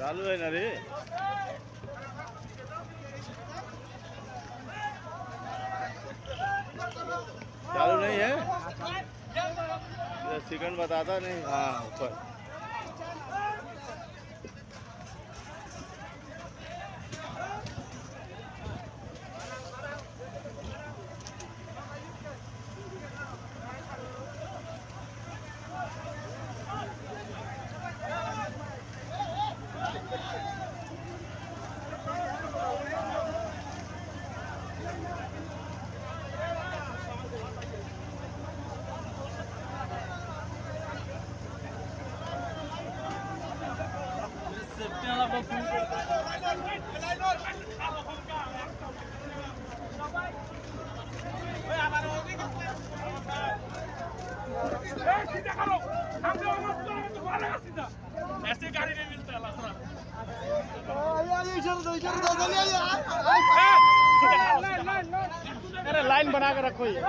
चालू है ना रे। चालू नहीं है, सेकंड बताता नहीं। हाँ ऊपर ऐसे गाड़ी नहीं मिलता अरे लाइन बना के रखो ये।